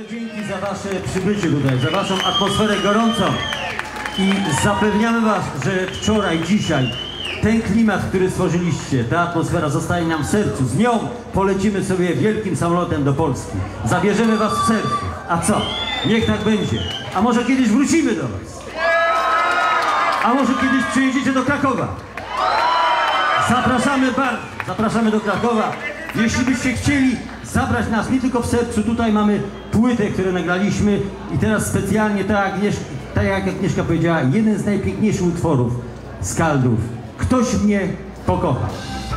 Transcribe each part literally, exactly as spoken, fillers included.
dzięki za wasze przybycie tutaj, za waszą atmosferę gorącą i zapewniamy was, że wczoraj, dzisiaj ten klimat, który stworzyliście, ta atmosfera zostaje nam w sercu. Z nią polecimy sobie wielkim samolotem do Polski. Zabierzemy was w sercu. A co? Niech tak będzie. A może kiedyś wrócimy do was? A może kiedyś przyjedziecie do Krakowa? Zapraszamy bardzo. Zapraszamy do Krakowa. Jeśli byście chcieli zabrać nas nie tylko w sercu, tutaj mamy płytę, którą nagraliśmy i teraz specjalnie, tak jak, Agnieszka, tak jak Agnieszka powiedziała, jeden z najpiękniejszych utworów Skaldów. Ktoś mnie pokocha.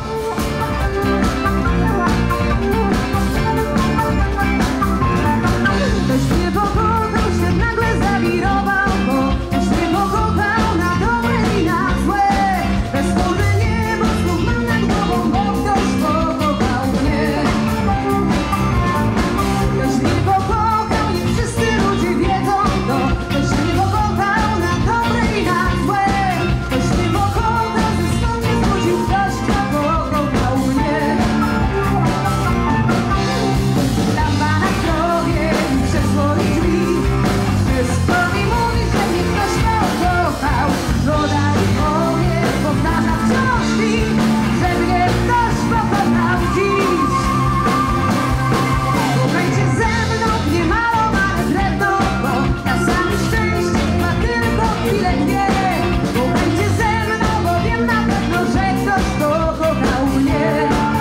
Ktoś mnie pokochał, świat nagle zawirował, bo ktoś mnie pokochał na dobre i na złe. Bez skóry niebo, znów mam nad głową, bo ktoś pokochał mnie. Ktoś mnie pokochał, nie wszyscy ludzie wiedzą to. Ktoś mnie pokochał na dobre i na złe. Ktoś mnie pokochał, ze snu mnie zbudził ktoś, kto pokochał mnie. Lampa na zdrowie i krzesło i drzwi. Wszystko mi mówi, że mnie ktoś pokochał. Woda i powiew powtarza wciąż mi, że mnie ktoś pokochał dziś. Bo będzie ze mną niemalowane drewno, bo czasami szczęście ma tylko chwilę dwie. Bo będzie ze mną, bo wiem na pewno, że ktoś pokochał mnie.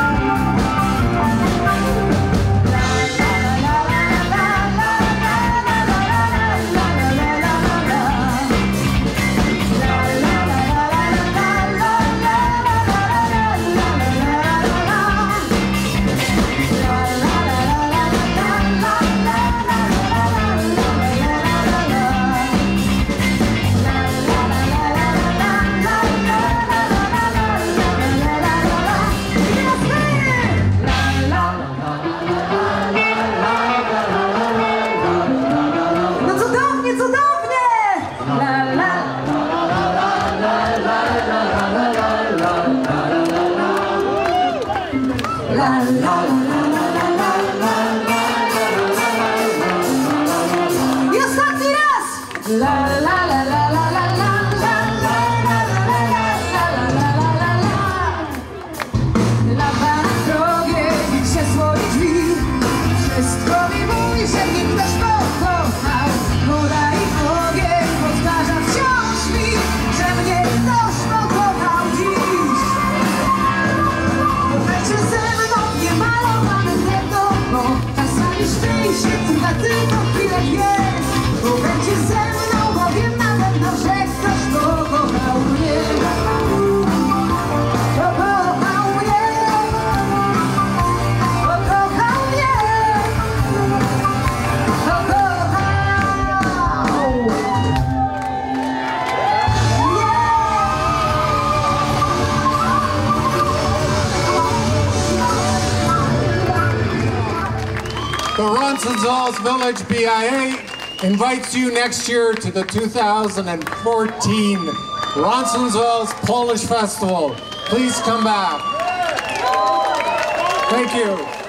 No cudownie, cudownie! La, la. La, la, I ostatni raz! La, la, la, la, la, la, la, la, la, la, la, la, la, la. Lampa na zdrowie i krzesło i drzwi. Wszystko mi mówi, że mnie ktoś pokochał. Woda i powiew powtarza wciąż mi, że mnie ktoś pokochał dziś. Bo będzie ze mną niemalowane drewno, bo czasami szczęście trwa tylko chwilę dwie. Bo będzie ze mną, bo wiem na pewno, że ktoś pokochał mnie. Pokochał mnie. Pokochał mnie. Pokochał mnie. The Roncesvalles Village B I A invites you next year to the two thousand fourteen Roncesvalles Polish Festival. Please come back. Thank you.